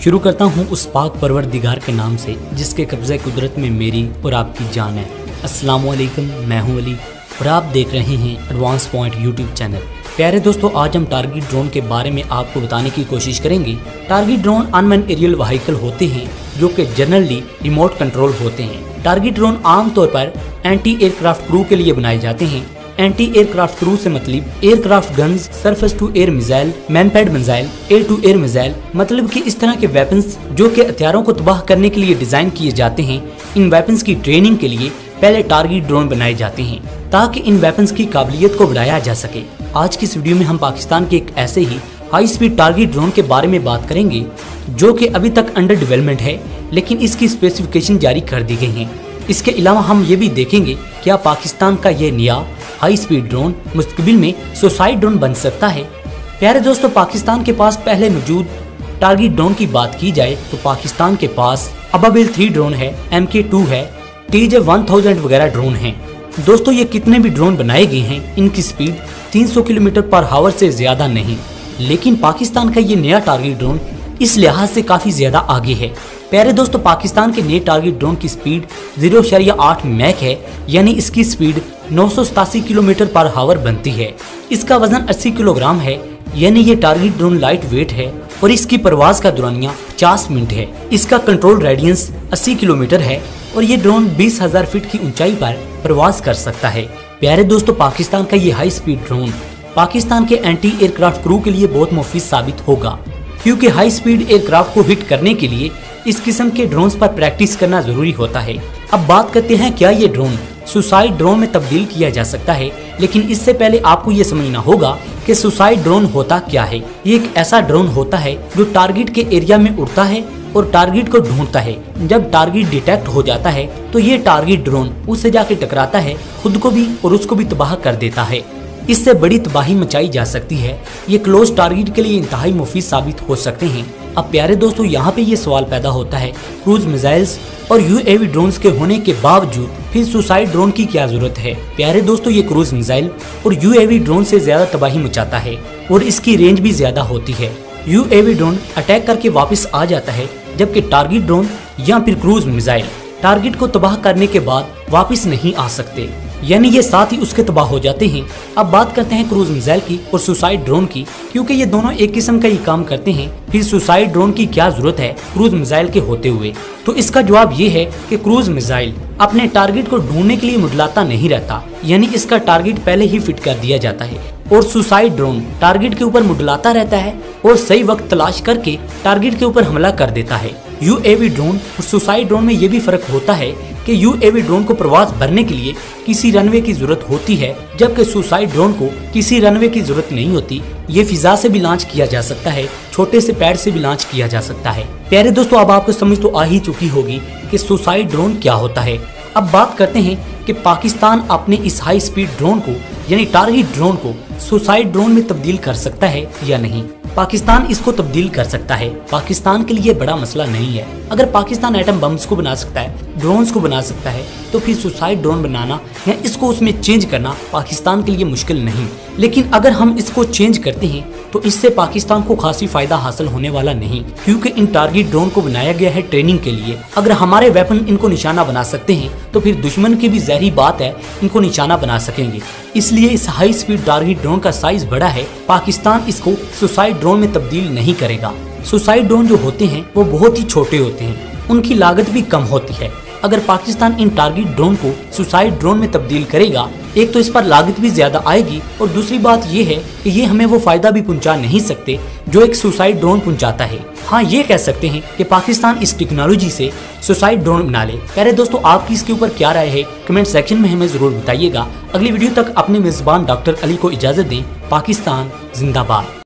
शुरू करता हूँ उस पाक परवरदिगार के नाम से जिसके कब्ज़े कुदरत में मेरी और आपकी जान है। अस्सलाम वालेकुम, मैं हूँ अली और आप देख रहे हैं एडवांस पॉइंट यूट्यूब चैनल। प्यारे दोस्तों, आज हम टारगेट ड्रोन के बारे में आपको बताने की कोशिश करेंगे। Target drone unmanned aerial vehicle होते हैं जो कि जनरली रिमोट कंट्रोल होते हैं। टारगेट ड्रोन आमतौर पर एंटी एयरक्राफ्ट क्रू के लिए बनाए जाते हैं। एंटी एयरक्राफ्ट क्रू से मतलब aircraft guns, surface to air missile, manpad missile, air to air missile, मतलब कि इस तरह के वेपन्स जो कि हथियारों को तबाह करने के लिए डिजाइन किए जाते हैं। इन वेपन्स की ट्रेनिंग के लिए पहले टारगेट ड्रोन बनाए जाते हैं ताकि इन वेपन्स की काबिलियत को बढ़ाया जा सके। आज की इस वीडियो में हम पाकिस्तान के एक ऐसे ही हाई स्पीड टारगेट ड्रोन के बारे में बात करेंगे जो कि अभी तक अंडर डेवलपमेंट है, लेकिन इसकी स्पेसिफिकेशन जारी कर दी गई है। इसके अलावा हम ये भी देखेंगे क्या पाकिस्तान का ये नया हाई स्पीड ड्रोन मुस्तकबिल में सुसाइड ड्रोन बन सकता है। प्यारे दोस्तों, पाकिस्तान के पास पहले मौजूद टारगेट ड्रोन की बात की जाए तो पाकिस्तान के पास अबाबिल 3 ड्रोन है, MK2 है, TJ1000 वगैरह ड्रोन हैं। दोस्तों, ये कितने भी ड्रोन बनाए गए हैं, इनकी स्पीड 300 किलोमीटर पर आवर से ज्यादा नहीं, लेकिन पाकिस्तान का ये नया टारगेट ड्रोन इस लिहाज से काफी ज्यादा आगे है। प्यारे दोस्तों, पाकिस्तान के नए टारगेट ड्रोन की स्पीड 0.8 मैक है, यानी इसकी स्पीड 987 किलोमीटर पर आवर बनती है। इसका वजन 80 किलोग्राम है, यानी ये टारगेट ड्रोन लाइट वेट है और इसकी परवाज का दुरानिया 50 मिनट है। इसका कंट्रोल रेडियंस 80 किलोमीटर है और ये ड्रोन 20,000 फीट की ऊंचाई पर परवाज कर सकता है। प्यारे दोस्तों, पाकिस्तान का ये हाई स्पीड ड्रोन पाकिस्तान के एंटी एयरक्राफ्ट क्रू के लिए बहुत मुफीद साबित होगा, क्योंकि हाई स्पीड एयरक्राफ्ट को हिट करने के लिए इस किस्म के ड्रोन्स पर प्रैक्टिस करना जरूरी होता है। अब बात करते हैं क्या ये ड्रोन सुसाइड ड्रोन में तब्दील किया जा सकता है, लेकिन इससे पहले आपको ये समझना होगा कि सुसाइड ड्रोन होता क्या है। ये एक ऐसा ड्रोन होता है जो टारगेट के एरिया में उड़ता है और टारगेट को ढूंढता है। जब टारगेट डिटेक्ट हो जाता है तो ये टारगेट ड्रोन उससे जाके टकराता है, खुद को भी और उसको भी तबाह कर देता है। इससे बड़ी तबाही मचाई जा सकती है। ये क्लोज टारगेट के लिए इंतहाई मुफीद साबित हो सकते हैं। अब प्यारे दोस्तों, यहाँ पे ये सवाल पैदा होता है, क्रूज मिसाइल्स और UAV ड्रोन्स के होने के बावजूद फिर सुसाइड ड्रोन की क्या जरूरत है। प्यारे दोस्तों, ये क्रूज मिसाइल और UAV ड्रोन से ज्यादा तबाही मचाता है और इसकी रेंज भी ज्यादा होती है। UAV ड्रोन अटैक करके वापस आ जाता है, जबकि टारगेट ड्रोन या फिर क्रूज मिसाइल टारगेट को तबाह करने के बाद वापस नहीं आ सकते, यानी ये साथ ही उसके तबाह हो जाते हैं। अब बात करते हैं क्रूज मिसाइल की और सुसाइड ड्रोन की, क्योंकि ये दोनों एक किस्म का ही काम करते हैं। फिर सुसाइड ड्रोन की क्या जरूरत है क्रूज मिसाइल के होते हुए? तो इसका जवाब ये है कि क्रूज मिसाइल अपने टारगेट को ढूंढने के लिए मुडलाता नहीं रहता, यानी इसका टारगेट पहले ही फिट कर दिया जाता है, और सुसाइड ड्रोन टारगेट के ऊपर मुडलाता रहता है और सही वक्त तलाश करके टारगेट के ऊपर हमला कर देता है। UAV ड्रोन और सुसाइड ड्रोन में ये भी फर्क होता है कि UAV ड्रोन को प्रवास भरने के लिए किसी रनवे की जरूरत होती है, जबकि सुसाइड ड्रोन को किसी रनवे की जरूरत नहीं होती। ये फिजा से भी लॉन्च किया जा सकता है, छोटे से पैड से भी लॉन्च किया जा सकता है। प्यारे दोस्तों, अब आपको समझ तो आ ही चुकी होगी कि सुसाइड ड्रोन क्या होता है। अब बात करते हैं कि पाकिस्तान अपने इस हाई स्पीड ड्रोन को यानी टारगेट ड्रोन को सुसाइड ड्रोन में तब्दील कर सकता है या नहीं। पाकिस्तान इसको तब्दील कर सकता है। पाकिस्तान के लिए बड़ा मसला नहीं है। अगर पाकिस्तान एटम बम्स को बना सकता है, ड्रोन्स को बना सकता है, तो फिर सुसाइड ड्रोन बनाना या इसको उसमें चेंज करना पाकिस्तान के लिए मुश्किल नहीं। लेकिन अगर हम इसको चेंज करते हैं तो इससे पाकिस्तान को खासी फायदा हासिल होने वाला नहीं, क्योंकि इन टारगेट ड्रोन को बनाया गया है ट्रेनिंग के लिए। अगर हमारे वेपन इनको निशाना बना सकते हैं तो फिर दुश्मन की भी ज़ाहिरी बात है इनको निशाना बना सकेंगे। इसलिए इस हाई स्पीड टारगेट ड्रोन का साइज बड़ा है। पाकिस्तान इसको सुसाइड ड्रोन में तब्दील नहीं करेगा। सुसाइड ड्रोन जो होते हैं वो बहुत ही छोटे होते हैं, उनकी लागत भी कम होती है। अगर पाकिस्तान इन टारगेट ड्रोन को सुसाइड ड्रोन में तब्दील करेगा, एक तो इस पर लागत भी ज्यादा आएगी और दूसरी बात ये है कि ये हमें वो फायदा भी पहुंचा नहीं सकते जो एक सुसाइड ड्रोन पहुंचाता है। हाँ, ये कह सकते हैं कि पाकिस्तान इस टेक्नोलॉजी से सुसाइड ड्रोन बना ले। प्यारे दोस्तों, आपकी इसके ऊपर क्या राय है कमेंट सेक्शन में हमें जरूर बताइएगा। अगली वीडियो तक अपने मेजबान डॉक्टर अली को इजाजत दें। पाकिस्तान जिंदाबाद।